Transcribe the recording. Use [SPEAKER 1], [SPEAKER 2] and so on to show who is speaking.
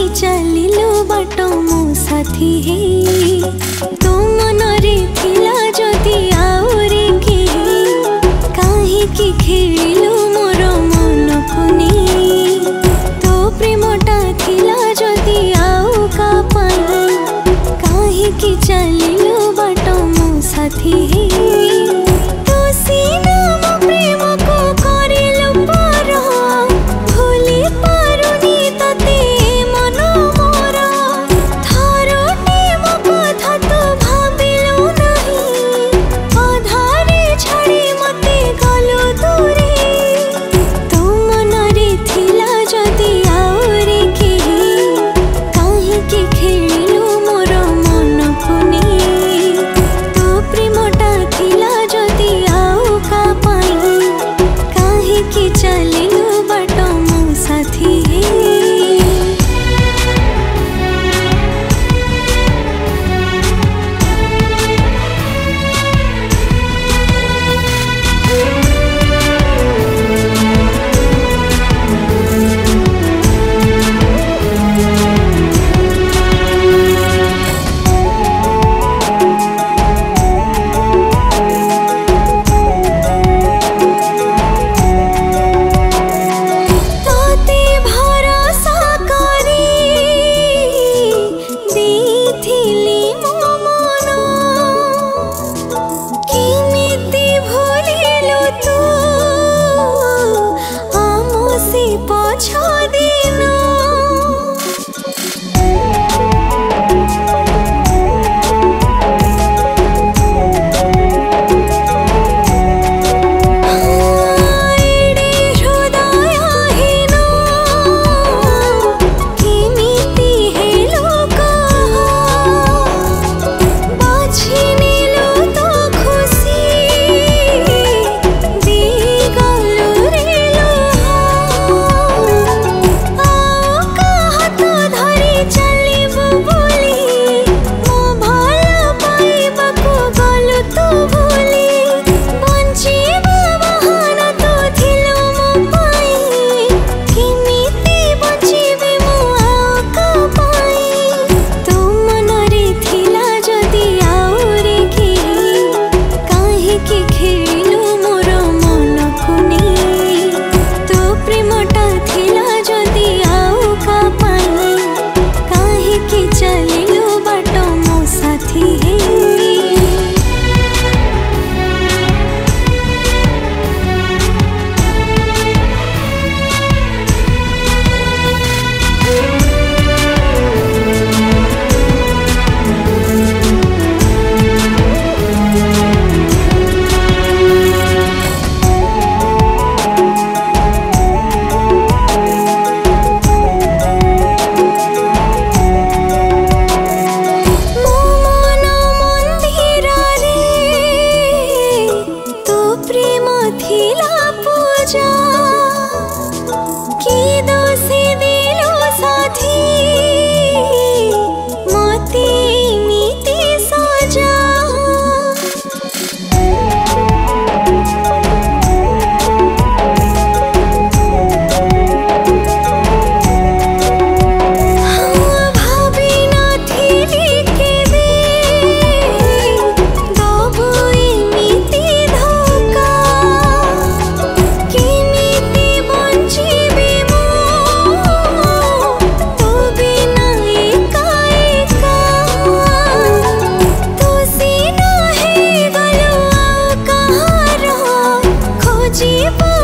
[SPEAKER 1] चलिलु बाट मो साथी हे तो मनरे थिला जदि आउरे के काहे की खेलिलु मोर मन को नहीं तो प्रेमटा थिला जदि आउ का पाई काहे की चलिलु बाट मो साथी हे तो सीना मो प्रेम को करिलु पर भूली पारुनी तते मन मोर थरटे मो कथा तो भाबिलु नहीं अधारे छाड़ी मते गलु दूरे तो मनरे थिला जदि आउरे के काहे की खेलिलु मोर मन को नहीं तो प्रेमटा थिला जदि आउ का पाई काहे की चलिलु बाट मो साथी हे तोते भरोसा करी देथिली मो मन केमिति भूलिलु तू आमो से पछ दिन एडे हृदयहीन केमिति हेलु कह बाछिनेलु तो खुशी देगलु रे आओ कह तो धरी चलिबु बोली मो भल पाइबाकु गलु तू भूली बंचिबा बहाना तो थिलु मो पाई केमिति बंचिबे मो आओ का पाई तो मनरे थिला जदि आउरे के काहे की खेलिलु मोर मन को नहीं तो प्रेमटा थिला जदि आउ का पाई काहे की चलिलु बाट मो साथी हे मो मन मंदिर रे तो प्रेम थिला पूजा की दोषी दिलु साथी मते एमिति सजा भावी नथिली केबे दबु एमिति धोका केमिति बंचिबे मो तो बिना एका एका तो सीना हे गलु आउ कहार खोजिबा